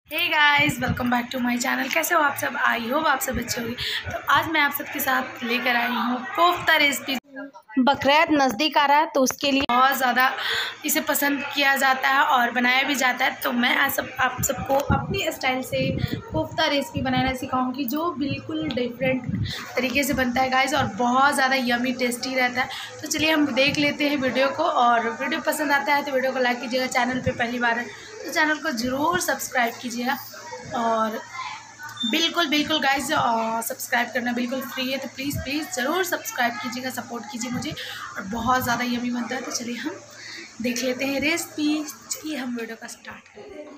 Hey guys, welcome back to my channel. कैसे हो आप सब? आई होप आप सब अच्छे होंगे। तो आज मैं आप सबके साथ लेकर आई हूँ कोफ्ता रेसिपी। बकरीद नज़दीक आ रहा है तो उसके लिए बहुत ज़्यादा इसे पसंद किया जाता है और बनाया भी जाता है। तो मैं आप सबको अपनी स्टाइल से कोफ्ता रेसिपी बनाना सिखाऊंगी जो बिल्कुल डिफरेंट तरीके से बनता है गाइस, और बहुत ज़्यादा यमी टेस्टी रहता है। तो चलिए हम देख लेते हैं वीडियो को, और वीडियो पसंद आता है तो वीडियो को लाइक कीजिएगा। चैनल पर पहली बार है तो चैनल को ज़रूर सब्सक्राइब कीजिएगा, और बिल्कुल गाइस सब्सक्राइब करना बिल्कुल फ्री है। तो प्लीज़ ज़रूर सब्सक्राइब कीजिएगा, सपोर्ट कीजिए मुझे, और बहुत ज़्यादा यमी बनता है। तो चलिए हम देख लेते हैं रेसिपी। चलिए हम वीडियो का स्टार्ट करते हैं।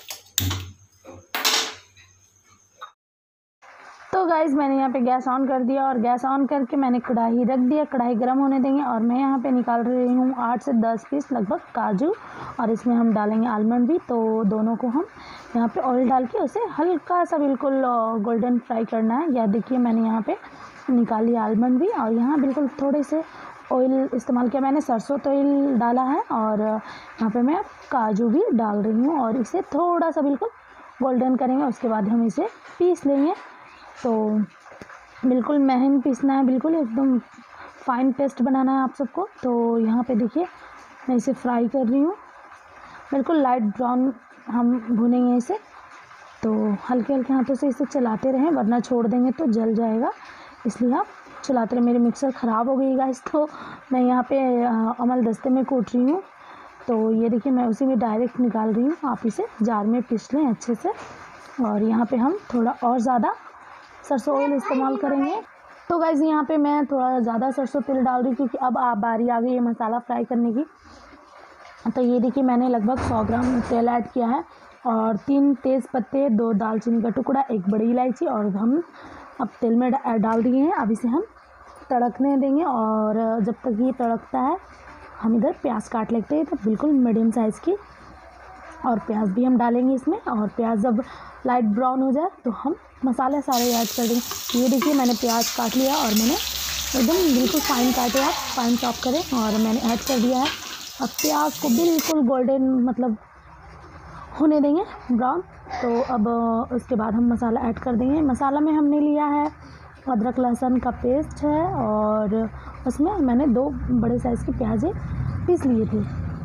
तो गाइज़ मैंने यहाँ पे गैस ऑन कर दिया, और गैस ऑन करके मैंने कढ़ाई रख दिया। कढ़ाई गर्म होने देंगे, और मैं यहाँ पे निकाल रही हूँ 8 से 10 पीस लगभग काजू, और इसमें हम डालेंगे आलमंड भी। तो दोनों को हम यहाँ पे ऑयल डाल के उसे हल्का सा बिल्कुल गोल्डन फ्राई करना है। या देखिए मैंने यहाँ पे निकाली आलमंड भी, और यहाँ बिल्कुल थोड़े से ऑयल इस्तेमाल किया मैंने, सरसों तेल डाला है, और यहाँ पे मैं काजू भी डाल रही हूँ, और इसे थोड़ा सा बिल्कुल गोल्डन करेंगे। उसके बाद हम इसे पीस लेंगे। तो बिल्कुल महीन पीसना है, बिल्कुल एकदम फाइन पेस्ट बनाना है आप सबको। तो यहाँ पे देखिए मैं इसे फ्राई कर रही हूँ, बिल्कुल लाइट ब्राउन हम भूनेंगे इसे। तो हल्के हल्के हाथों से इसे चलाते रहें, वरना छोड़ देंगे तो जल जाएगा, इसलिए आप चलाते रहें। मेरी मिक्सर ख़राब हो गई गाइस, तो मैं यहाँ पे अमल दस्ते में कूट रही हूँ। तो ये देखिए मैं उसी में डायरेक्ट निकाल रही हूँ। आप इसे जार में पीस लें अच्छे से, और यहाँ पे हम थोड़ा और ज़्यादा सरसों ऑयल इस्तेमाल करेंगे। तो गाइज़ यहाँ पे मैं थोड़ा ज़्यादा सरसों तेल डाल रही हूँ, क्योंकि अब बारी आ गई है मसाला फ्राई करने की। तो ये देखिए मैंने लगभग 100 ग्राम तेल ऐड किया है, और 3 तेज़ पत्ते, 2 दालचीनी का टुकड़ा, 1 बड़ी इलायची, और हम अब तेल में डाल दिए हैं। अब इसे हम तड़कने देंगे, और जब तक ये तड़कता है हम इधर प्याज काट लेते हैं। तो बिल्कुल मीडियम साइज़ की, और प्याज भी हम डालेंगे इसमें। और प्याज जब लाइट ब्राउन हो जाए तो हम मसाले सारे ऐड कर देंगे। ये देखिए मैंने प्याज काट लिया, और मैंने एकदम बिल्कुल फाइन काटे, आप फाइन चॉप करें, और मैंने ऐड कर दिया है। अब प्याज को बिल्कुल गोल्डन मतलब होने देंगे, ब्राउन। तो अब उसके बाद हम मसाला ऐड कर देंगे। मसाला में हमने लिया है अदरक लहसुन का पेस्ट है, और उसमें मैंने 2 बड़े साइज़ की प्याज़ें पीस लिए थे।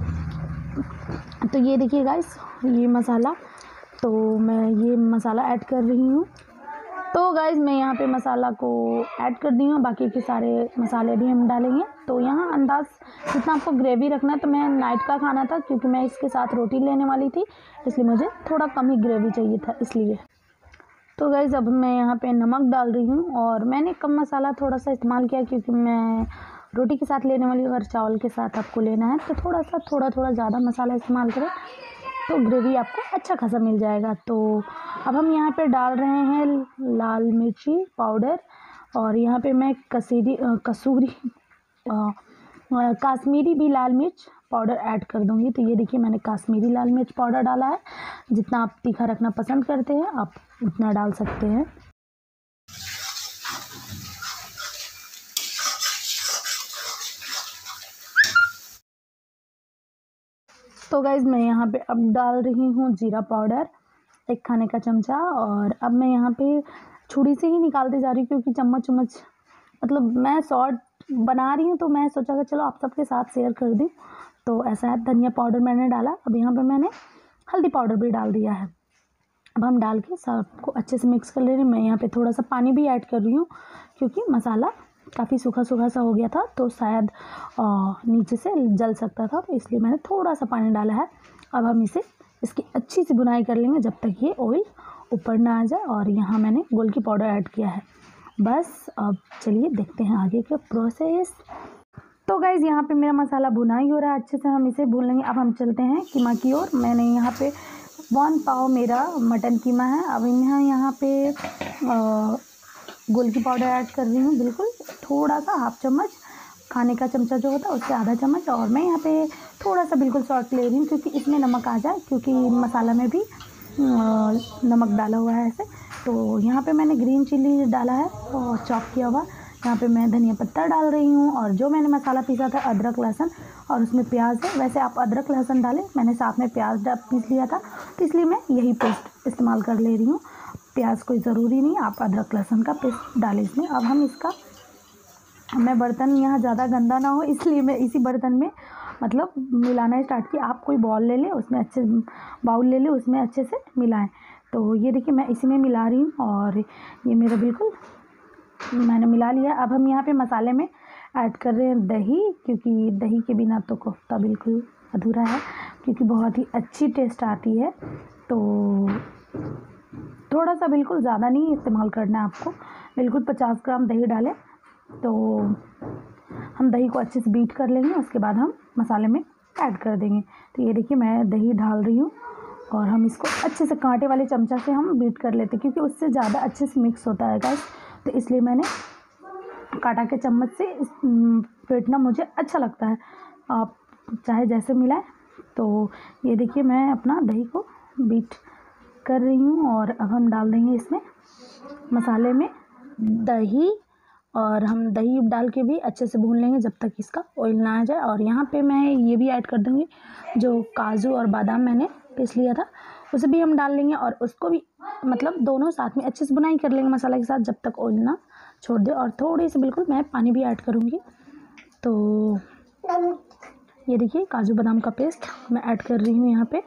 तो ये देखिए गाइस ये मसाला, तो मैं ये मसाला ऐड कर रही हूँ। तो गाइस मैं यहाँ पे मसाला को ऐड कर दी हूँ, बाकी के सारे मसाले भी हम डालेंगे। तो यहाँ अंदाज़ जितना आपको ग्रेवी रखना है, तो मैं नाइट का खाना था क्योंकि मैं इसके साथ रोटी लेने वाली थी, इसलिए मुझे थोड़ा कम ही ग्रेवी चाहिए था इसलिए। तो गाइस अब मैं यहाँ पे नमक डाल रही हूँ, और मैंने कम मसाला थोड़ा सा इस्तेमाल किया क्योंकि मैं रोटी के साथ लेने वाली हूँ। अगर चावल के साथ आपको लेना है तो थोड़ा ज़्यादा मसाला इस्तेमाल करें, तो ग्रेवी आपको अच्छा खासा मिल जाएगा। तो अब हम यहाँ पे डाल रहे हैं लाल मिर्ची पाउडर, और यहाँ पे मैं कश्मीरी भी लाल मिर्च पाउडर ऐड कर दूँगी। तो ये देखिए मैंने कश्मीरी लाल मिर्च पाउडर डाला है। जितना आप तीखा रखना पसंद करते हैं आप उतना डाल सकते हैं। तो गाइज़ मैं यहाँ पे अब डाल रही हूँ जीरा पाउडर 1 खाने का चमचा, और अब मैं यहाँ पे छुरी से ही निकालते जा रही हूँ, क्योंकि चम्मच मतलब मैं शॉर्ट बना रही हूँ, तो मैं सोचा कि चलो आप सबके साथ शेयर कर दूँ। तो ऐसा है। धनिया पाउडर मैंने डाला। अब यहाँ पे मैंने हल्दी पाउडर भी डाल दिया है। अब हम डाल के सबको अच्छे से मिक्स कर ले रहे हैं। मैं यहाँ पे थोड़ा सा पानी भी ऐड कर रही हूँ, क्योंकि मसाला काफ़ी सूखा सा हो गया था, तो शायद नीचे से जल सकता था, तो इसलिए मैंने थोड़ा सा पानी डाला है। अब हम इसकी अच्छी सी बुनाई कर लेंगे जब तक ये ऑयल ऊपर ना आ जाए। और यहाँ मैंने गोल की पाउडर ऐड किया है। बस अब चलिए देखते हैं आगे का प्रोसेस। तो गाइज़ यहाँ पे मेरा मसाला भुना ही हो रहा है, अच्छे से हम इसे भून लेंगे। अब हम चलते हैं कीमा की ओर। मैंने यहाँ पे 1 पाव मेरा मटन कीमा है। अब यहाँ पे गोल की पाउडर ऐड कर रही हूँ, बिल्कुल थोड़ा सा, हाफ चम्मच, खाने का चमचा जो होता है उससे आधा चम्मच। और मैं यहाँ पे थोड़ा सा बिल्कुल सॉल्ट ले रही हूँ, क्योंकि इसमें नमक आ जाए, क्योंकि मसाला में भी नमक डाला हुआ है ऐसे। तो यहाँ पे मैंने ग्रीन चिल्ली डाला है और चॉप किया हुआ। यहाँ पे मैं धनिया पत्ता डाल रही हूँ, और जो मैंने मसाला पीसा था अदरक लहसुन और उसमें प्याज है। वैसे आप अदरक लहसुन डालें, मैंने साथ में प्याज पीस लिया था तो इसलिए मैं यही पेस्ट इस्तेमाल कर ले रही हूँ। प्याज कोई ज़रूरी नहीं, आप अदरक लहसुन का पेस्ट डालें इसमें। अब हम इसका, मैं बर्तन यहाँ ज़्यादा गंदा ना हो इसलिए मैं इसी बर्तन में मतलब मिलाना स्टार्ट किया। आप कोई बाउल ले लें, उसमें अच्छे बाउल ले लें, उसमें अच्छे से मिलाएं। तो ये देखिए मैं इसी में मिला रही हूँ और ये मेरा बिल्कुल मैंने मिला लिया। अब हम यहाँ पे मसाले में ऐड कर रहे हैं दही, क्योंकि दही के बिना तो कोफ्ता बिल्कुल अधूरा है, क्योंकि बहुत ही अच्छी टेस्ट आती है। तो थोड़ा सा, बिल्कुल ज़्यादा नहीं इस्तेमाल करना है आपको, बिल्कुल 50 ग्राम दही डालें। तो हम दही को अच्छे से बीट कर लेंगे, उसके बाद हम मसाले में ऐड कर देंगे। तो ये देखिए मैं दही डाल रही हूँ और हम इसको अच्छे से कांटे वाले चमचा से हम बीट कर लेते हैं, क्योंकि उससे ज़्यादा अच्छे से मिक्स होता है गाइस। तो इसलिए मैंने काटा के चम्मच से फेंटना मुझे अच्छा लगता है, आप चाहे जैसे मिलाएं। तो ये देखिए मैं अपना दही को बीट कर रही हूँ और अब हम डाल देंगे इसमें मसाले में दही, और हम दही डाल के भी अच्छे से भून लेंगे जब तक इसका ऑयल ना आ जाए। और यहाँ पे मैं ये भी ऐड कर दूँगी, जो काजू और बादाम मैंने पीस लिया था उसे भी हम डाल लेंगे, और उसको भी मतलब दोनों साथ में अच्छे से भुनाई कर लेंगे मसाला के साथ जब तक ऑयल ना छोड़ दे। और थोड़ी सी बिल्कुल मैं पानी भी ऐड करूँगी। तो ये देखिए काजू बादाम का पेस्ट मैं ऐड कर रही हूँ यहाँ पे।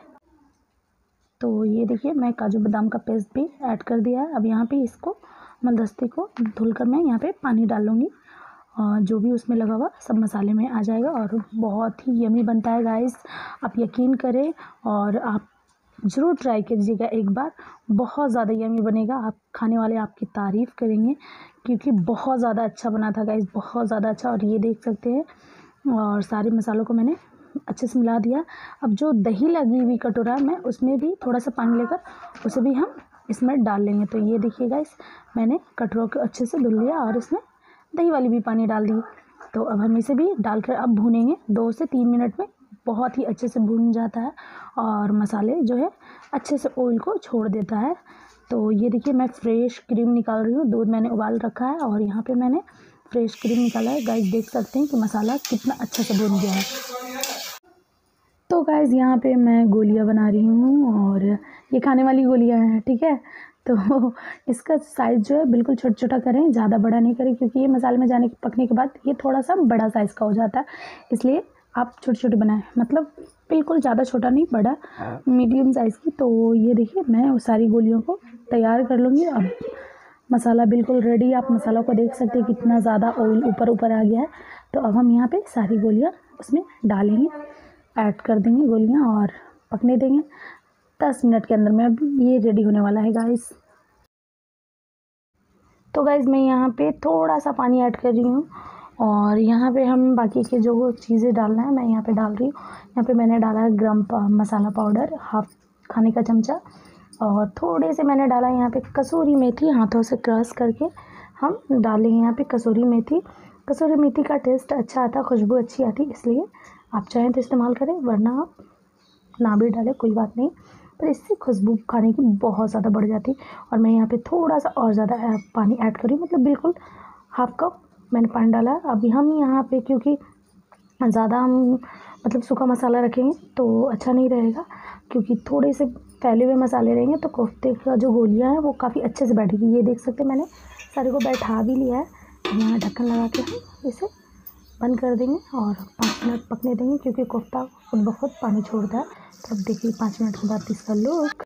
तो ये देखिए मैं काजू बादाम का पेस्ट भी ऐड कर दिया है। अब यहाँ पे इसको मलदस्ती को धुलकर मैं यहाँ पे पानी डाल लूँगी, और जो भी उसमें लगा हुआ सब मसाले में आ जाएगा और बहुत ही यमी बनता है गाइस। आप यकीन करें और आप ज़रूर ट्राई कीजिएगा एक बार, बहुत ज़्यादा यमी बनेगा। आप खाने वाले आपकी तारीफ़ करेंगे, क्योंकि बहुत ज़्यादा अच्छा बना था गाइस, बहुत ज़्यादा अच्छा। और ये देख सकते हैं, और सारे मसालों को मैंने अच्छे से मिला दिया। अब जो दही लगी हुई कटोरा में, उसमें भी थोड़ा सा पानी लेकर उसे भी हम इसमें डाल लेंगे। तो ये देखिए गाइस मैंने कटोरों को अच्छे से धुल लिया और इसमें दही वाली भी पानी डाल दी। तो अब हम इसे भी डालकर अब भूनेंगे 2 से 3 मिनट में, बहुत ही अच्छे से भून जाता है और मसाले जो है अच्छे से ऑयल को छोड़ देता है। तो ये देखिए मैं फ्रेश क्रीम निकाल रही हूँ, दूध मैंने उबाल रखा है और यहाँ पे मैंने फ्रेश क्रीम निकाला है। गाइस देख सकते हैं कि मसाला कितना अच्छा से भून गया है। तो गाइस यहाँ पे मैं गोलियाँ बना रही हूँ, और ये खाने वाली गोलियाँ हैं, ठीक है। तो इसका साइज़ जो है बिल्कुल छोटा छोटा करें, ज़्यादा बड़ा नहीं करें, क्योंकि ये मसाले में पकने के बाद ये थोड़ा सा बड़ा साइज़ का हो जाता है, इसलिए आप छोटे छोटे बनाएं, मतलब बिल्कुल ज़्यादा छोटा नहीं, बड़ा मीडियम साइज़ की। तो ये देखिए मैं उस सारी गोलियों को तैयार कर लूँगी। अब मसाला बिल्कुल रेडी, आप मसाला को देख सकते हैं कितना ज़्यादा ऑयल ऊपर ऊपर आ गया है। तो अब हम यहाँ पे सारी गोलियाँ उसमें डालेंगे, ऐड कर देंगे गोलियाँ और पकने देंगे 10 मिनट के अंदर में। अब ये रेडी होने वाला है गाइस। तो गाइस मैं यहाँ पे थोड़ा सा पानी ऐड कर रही हूँ, और यहाँ पे हम बाकी के जो चीज़ें डालना है मैं यहाँ पे डाल रही हूँ। यहाँ पे मैंने डाला है गरम मसाला पाउडर, हाफ खाने का चमचा, और थोड़े से मैंने डाला यहाँ पे कसूरी मेथी, हाथों से क्रश करके हम डालेंगे यहाँ पे कसूरी मेथी। कसूरी मेथी का टेस्ट अच्छा आता, खुशबू अच्छी आती, इसलिए आप चाहें तो इस्तेमाल करें, वरना आप ना भी डालें कोई बात नहीं, पर इससे खुशबू खाने की बहुत ज़्यादा बढ़ जाती। और मैं यहाँ पे थोड़ा सा और ज़्यादा पानी ऐड करी, मतलब बिल्कुल हाफ कप मैंने पानी डाला। अभी हम यहाँ पे क्योंकि ज़्यादा हम मतलब सूखा मसाला रखेंगे तो अच्छा नहीं रहेगा, क्योंकि थोड़े से फैले हुए मसाले रहेंगे तो कोफ्ते का जो गोलियाँ हैं वो काफ़ी अच्छे से बैठेगी। ये देख सकते हैं मैंने सारे को बैठा भी लिया है। यहाँ ढक्कन लगा के हम इसे बंद कर देंगे और 5 मिनट पकने देंगे, क्योंकि कोफ्ता खुद ब खुद पानी छोड़ता है। तो अब देखिए 5 मिनट के बाद इसका लुक।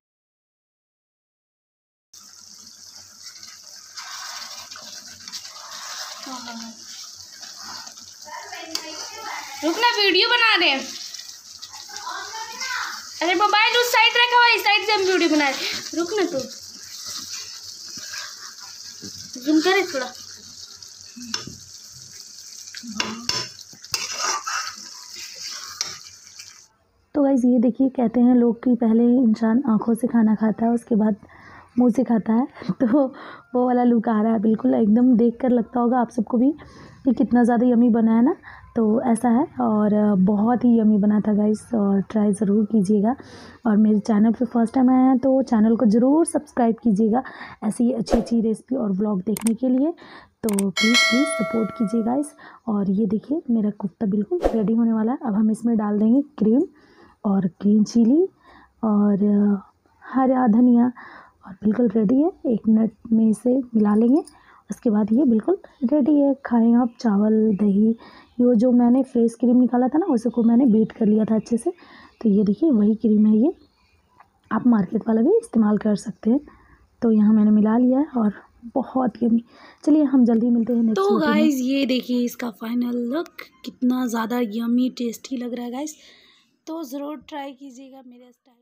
रुकना, वीडियो बना रहे हैं। अरे मोबाइल उस साइड रखा हुआ, इस साइड से हम वीडियो बना रहे। रुकना, तो जूम करे थोड़ा। तो गाइस ये देखिए, कहते हैं लोग कि पहले इंसान आँखों से खाना खाता है, उसके बाद मुंह से खाता है। तो वो वाला लुक आ रहा है, बिल्कुल एकदम देख कर लगता होगा आप सबको भी कि कितना ज़्यादा यमी बना है ना। तो ऐसा है, और बहुत ही यमी बना था गाइस, और ट्राई ज़रूर कीजिएगा। और मेरे चैनल पे फर्स्ट टाइम आया है तो चैनल को ज़रूर सब्सक्राइब कीजिएगा ऐसी अच्छी अच्छी रेसिपी और व्लॉग देखने के लिए। तो प्लीज़ सपोर्ट कीजिए गाइस। और ये देखिए मेरा कोफ्ता बिल्कुल रेडी होने वाला है। अब हम इसमें डाल देंगे क्रीम और ग्रीन चिली और हरा धनिया, और बिल्कुल रेडी है। 1 मिनट में इसे मिला लेंगे, उसके बाद ये बिल्कुल रेडी है। खाएं आप चावल दही। ये जो मैंने फ्रेश क्रीम निकाला था ना, उसको मैंने बीट कर लिया था अच्छे से। तो ये देखिए वही क्रीम है, ये आप मार्केट वाला भी इस्तेमाल कर सकते हैं। तो यहाँ मैंने मिला लिया है और बहुत यमी। चलिए हम जल्दी मिलते हैं नेक्स्ट तो वीडियो में। गाइस ये देखिए इसका फाइनल लुक, कितना ज़्यादा यमी टेस्टी लग रहा है गाइस। तो ज़रूर ट्राई कीजिएगा मेरे स्टाइल।